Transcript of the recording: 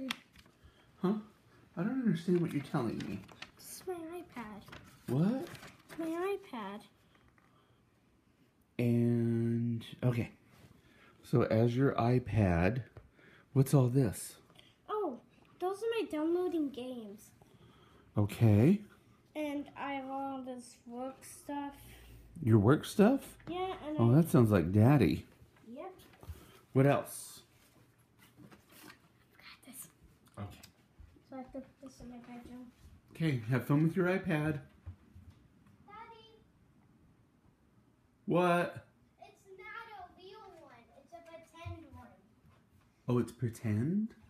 Huh? I don't understand what you're telling me. This is my iPad. What? My iPad. And, okay. So as your iPad, what's all this? Oh, those are my downloading games. Okay. And I have all this work stuff. Your work stuff? Yeah, and Oh, that sounds like Daddy. Yep. What else? Got this. Okay. So I have to put this in my bedroom. Okay, have fun with your iPad. Daddy, What? it's not a real one. It's a pretend one. Oh, it's pretend?